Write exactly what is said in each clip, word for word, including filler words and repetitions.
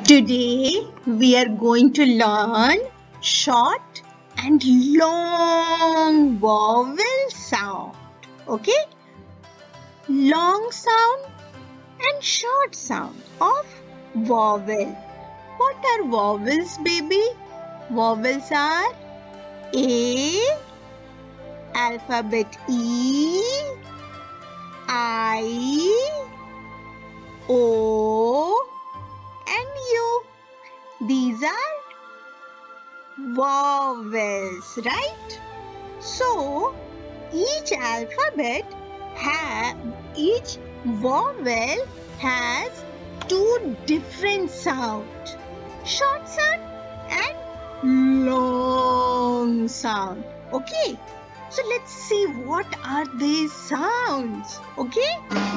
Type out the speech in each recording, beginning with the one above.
Today we are going to learn short and long vowel sound. Okay? Long sound and short sound of vowel. What are vowels, baby? Vowels are A, alphabet E, I, O, and U. These are vowels, right? So each alphabet have each vowel has two different sounds, short sound and long sound. Okay, so let's see what are these sounds. Okay,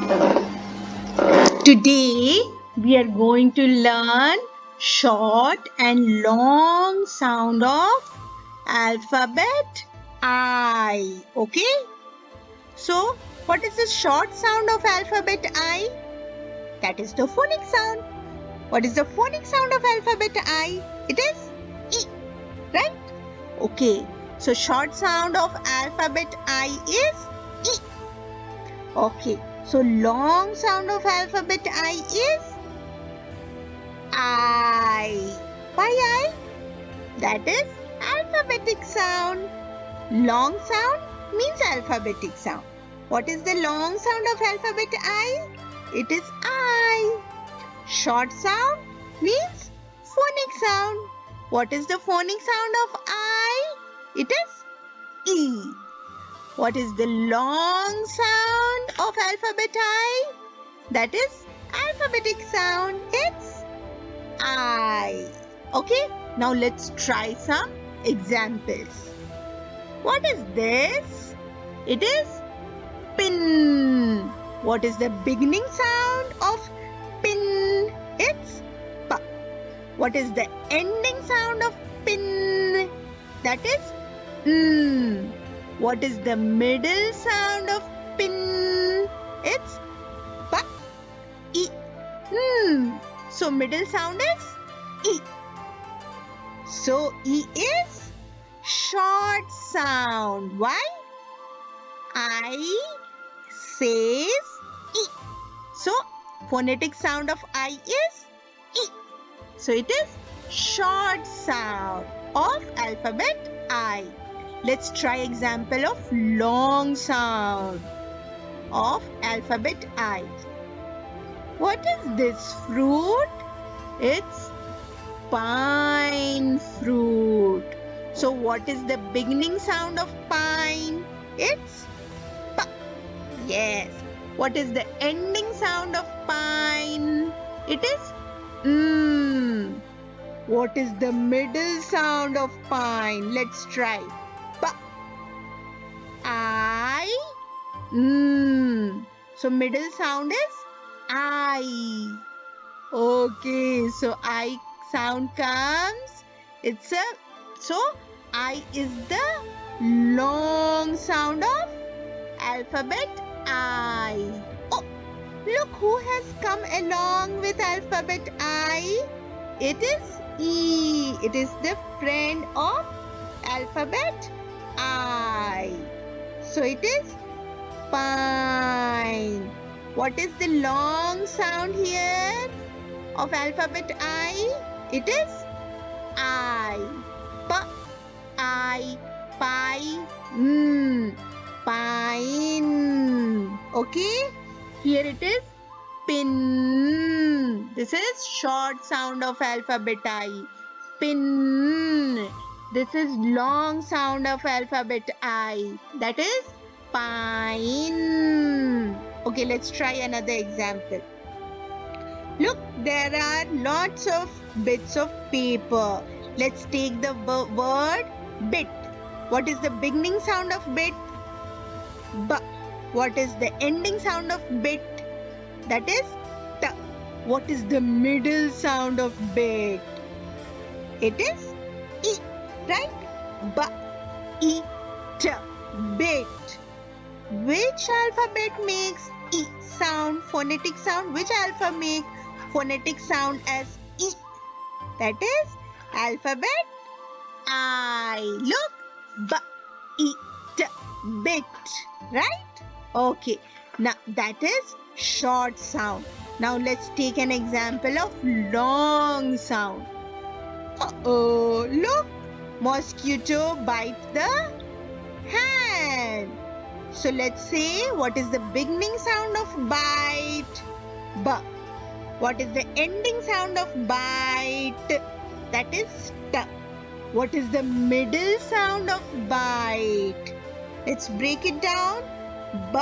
today we are going to learn short and long sound of alphabet I. Okay, so what is the short sound of alphabet I? That is the phonic sound. What is the phonic sound of alphabet I? It is E, right? Okay, so short sound of alphabet I is E. Okay, so long sound of alphabet I is I. Why I? That is alphabetic sound. Long sound means alphabetic sound. What is the long sound of alphabet I? It is I. Short sound means phonic sound. What is the phonic sound of I? It is E. What is the long sound of alphabet I? That is alphabetic sound. It's I. Okay, now let's try some examples. What is this? It is pin. What is the beginning sound of pin? It's pa. What is the ending sound of pin? That is n. What is the middle sound of pin? It's pa, e, n. So middle sound is E. So E is short sound. Why? I says E. So phonetic sound of I is E. So it is short sound of alphabet I. Let's try example of long sound of alphabet I. What is this fruit? It's pine fruit. So what is the beginning sound of pine? It's pa. Yes. What is the ending sound of pine? It is mm. What is the middle sound of pine? Let's try. Pa. I. Mm. So middle sound is I. Okay, so I sound comes. It's a so I is the long sound of alphabet I. Oh, look who has come along with alphabet I. It is E. It is the friend of alphabet I. So it is pine. What is the long sound here of alphabet I? It is I. Pa, I, pie, mm, pine. Okay, here it is pin. This is short sound of alphabet I. Pin. This is long sound of alphabet I. That is pine. Okay, let's try another example. Look, there are lots of bits of paper. Let's take the word bit. What is the beginning sound of bit? B. What is the ending sound of bit? That is t. What is the middle sound of bit? It is E, right? B, E, T, bit. Which alphabet makes E sound, phonetic sound? Which alphabet makes phonetic sound as E? That is alphabet I. Look, b, e, t, bit, right? Okay, now that is short sound. Now let's take an example of long sound. Uh-oh, look, mosquito bites the hand. So let's say, what is the beginning sound of bite? B. What is the ending sound of bite? That is t. What is the middle sound of bite? Let's break it down. B,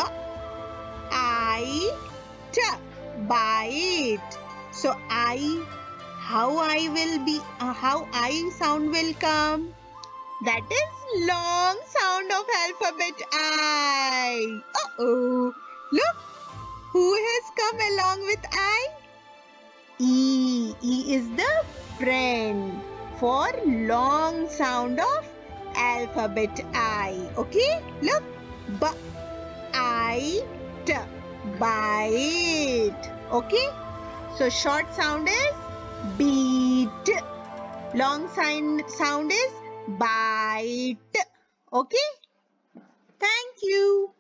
I, t. Bite. So I, how I will be, uh, how I sound will come? That is long sound of alphabet I. Uh-oh. Look, who has come along with I? E. E is the friend for long sound of alphabet I. Okay? Look. B, I, t. Bite. Okay? So short sound is beat. Long sign sound is bite. Okay? Thank you.